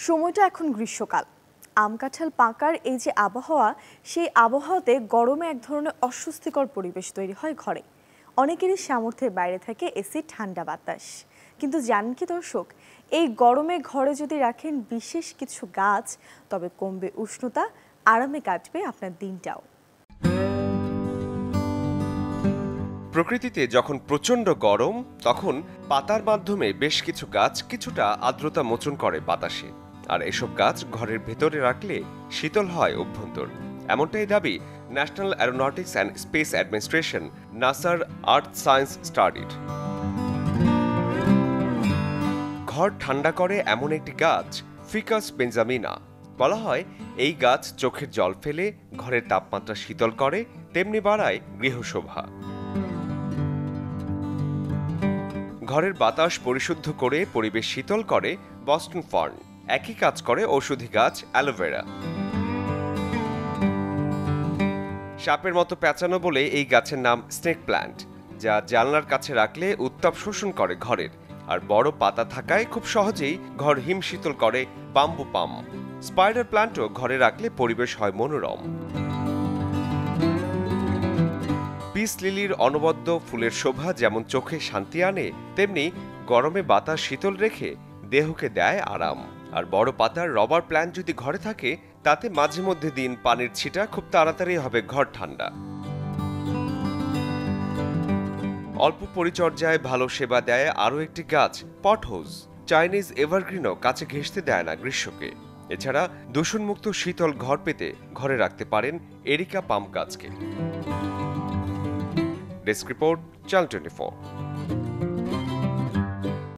সময়টা এখন গ্রীষ্মকাল। আম কাঁঠাল পাকার এই যে আবহাওয়া, সেই আবহাওয়াতে গরমে এক ধরনের অস্বস্তিকর পরিবেশ তৈরি হয় ঘরে। অনেকেরই সামর্থ্যের বাইরে থাকে এসি, ঠান্ডা বাতাস। কিন্তু জানেন কি দর্শক, এই গরমে ঘরে যদি রাখেন বিশেষ কিছু গাছ, তবে কমবে উষ্ণতা, আরামে কাটবে আপনার দিনটাও। প্রকৃতিতে যখন প্রচণ্ড গরম, তখন পাতার মাধ্যমে বেশ কিছু গাছ কিছুটা আর্দ্রতা মোচন করে বাতাসে। আর এসব গাছ ঘরের ভেতরে রাখলে শীতল হয় অভ্যন্তর। এমনটাই দাবি national aeronautics and space administration নাসার আর্থ সায়েন্স স্টাডির। ঘর ঠান্ডা করে এমন একটি গাছ ফিকাস বেঞ্জামিনা। বলা হয় এই গাছ চোখের জল ফেলে ঘরের তাপমাত্রা শীতল করে, তেমনি বাড়ায় গৃহশোভা। ঘরের বাতাস পরিশুদ্ধ করে পরিবেশ শীতল করে বস্টন ফার্ন। একই কাজ করে ঔষধি গাছ অ্যালোভেরা। সাপের মতো প্যাঁচানো বলে এই গাছের নাম স্নেক প্ল্যান্ট, যা জানলার কাছে রাখলে উত্তাপ শোষণ করে ঘরের। আর বড় পাতা থাকায় খুব সহজেই ঘর হিম শীতল করে বাম্বু পাম। স্পাইডার প্ল্যান্টও ঘরে রাখলে পরিবেশ হয় মনোরম। পিস লিলির অনবদ্য ফুলের শোভা যেমন চোখে শান্তি আনে, তেমনি গরমে বাতাস শীতল রেখে দেহকে দেয় আরাম। আর বড় পাতার রবার প্ল্যান্ট যদি ঘরে থাকে, তাতে মাঝে মধ্যে দিন পানির ছিটা খুব তাড়াতাড়ি হবে ঘর ঠান্ডা। অল্প পরিচর্যায় ভালো সেবা দেয় আরও একটি গাছ পটহোজ। চাইনিজ এভারগ্রিনও কাছে ঘেঁষতে দেয় না গ্রীষ্মকে। এছাড়া দূষণমুক্ত শীতল ঘর পেতে ঘরে রাখতে পারেন এরিকা পাম গাছকে। Desk report, channel 24।